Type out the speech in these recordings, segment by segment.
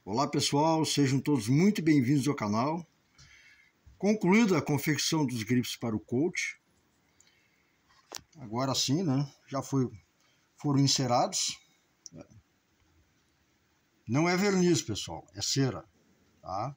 Olá pessoal, sejam todos muito bem-vindos ao canal. Concluída a confecção dos gripes para o coach, agora sim, né? Foram encerados. Não é verniz, pessoal, é cera, tá?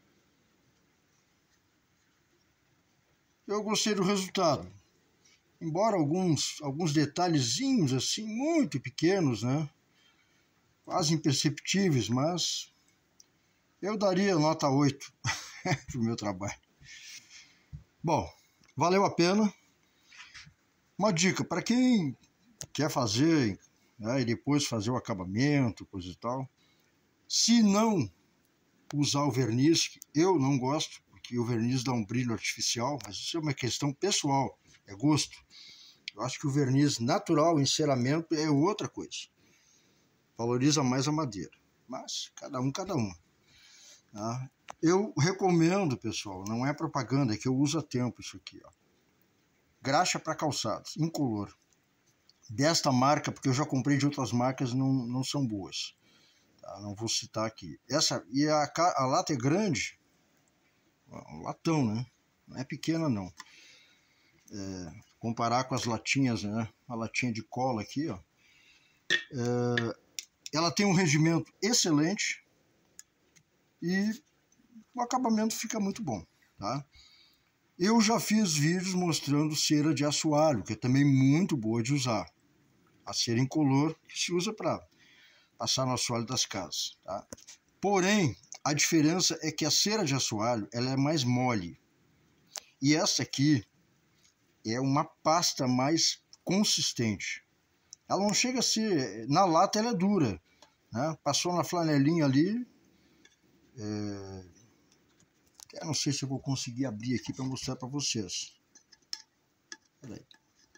Eu gostei do resultado, embora alguns detalhezinhos assim muito pequenos, né? Quase imperceptíveis, mas eu daria nota 8 para o meu trabalho. Bom, valeu a pena. Uma dica para quem quer fazer, né, e depois fazer o acabamento, coisa e tal. Se não usar o verniz, que eu não gosto, porque o verniz dá um brilho artificial, mas isso é uma questão pessoal, é gosto. Eu acho que o verniz natural, enceramento, é outra coisa. Valoriza mais a madeira, mas cada um. Tá? Eu recomendo, pessoal, não é propaganda, é que eu uso há tempo isso aqui, ó. Graxa para calçados, incolor. Desta marca, porque eu já comprei de outras marcas, não são boas. Tá? Não vou citar aqui. E a lata é grande, um latão, né? Não é pequena, não. Comparar com as latinhas, né? A latinha de cola aqui, ó. Ela tem um regimento excelente e o acabamento fica muito bom, tá? Eu já fiz vídeos mostrando cera de assoalho, que é também muito boa de usar. A cera incolor que se usa para passar no assoalho das casas, tá? Porém, a diferença é que a cera de assoalho ela é mais mole. E essa aqui é uma pasta mais consistente. Ela não chega a ser... Na lata ela é dura, né? Passou na flanelinha ali... Eu não sei se eu vou conseguir abrir aqui para mostrar para vocês. Peraí.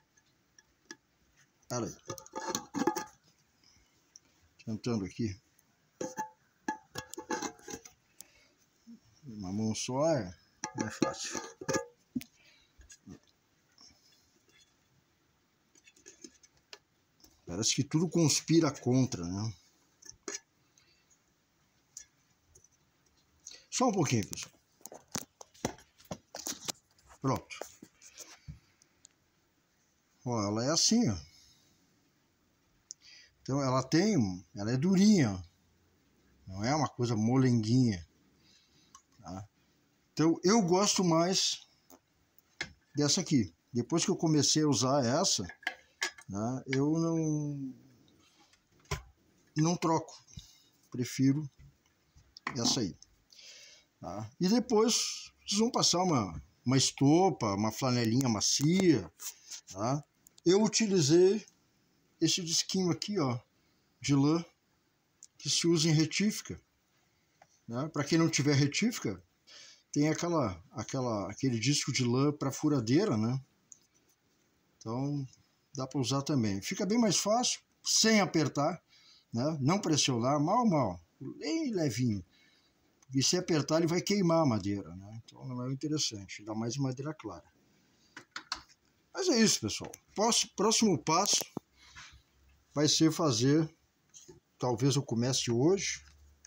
Tentando aqui. Uma mão só não é fácil. Parece que tudo conspira contra, né? Só um pouquinho, pessoal. Pronto. Ó, ela é assim, ó. Então ela é durinha, não é uma coisa molenguinha, tá? Então eu gosto mais dessa aqui. Depois que eu comecei a usar essa, né, eu não troco, prefiro essa aí, tá? E depois vocês vão passar uma estopa, uma flanelinha macia, tá? Eu utilizei esse disquinho aqui, ó, de lã, que se usa em retífica, né? Para quem não tiver retífica, tem aquele disco de lã para furadeira, né? Então dá para usar também. Fica bem mais fácil, sem apertar, né? Não pressionar, mal, bem levinho. E se apertar ele vai queimar a madeira, né? Então não é interessante, dá mais madeira clara. Mas é isso, pessoal. Próximo passo vai ser fazer, talvez eu comece hoje,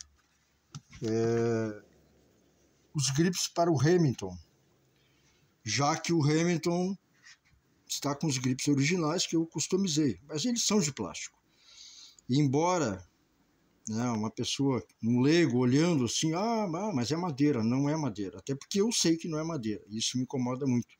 os gripes para o Hamilton, já que o Hamilton está com os gripes originais que eu customizei, mas eles são de plástico. E embora, né, uma pessoa, um leigo, olhando assim, mas é madeira, não é madeira, até porque eu sei que não é madeira, isso me incomoda muito.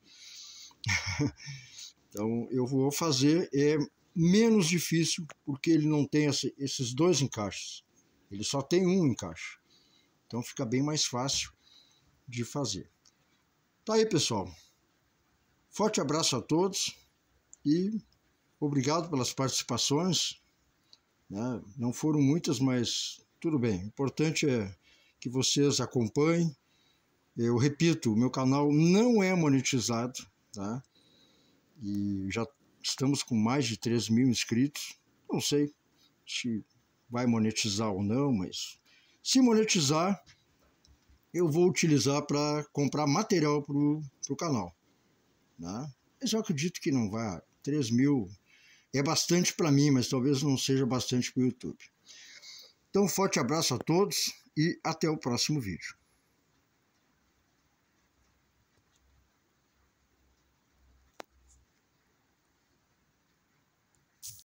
Então eu vou fazer, menos difícil, porque ele não tem esses dois encaixes, ele só tem um encaixe, então fica bem mais fácil de fazer. Tá aí, pessoal, forte abraço a todos e obrigado pelas participações, né? Não foram muitas, mas tudo bem, o importante é que vocês acompanhem. Eu repito, o meu canal não é monetizado, tá? E já estamos com mais de 3.000 inscritos. Não sei se vai monetizar ou não, mas se monetizar, eu vou utilizar para comprar material para o canal, né? Mas eu acredito que não vai. 3.000 é bastante para mim, mas talvez não seja bastante para o YouTube. Então, forte abraço a todos e até o próximo vídeo.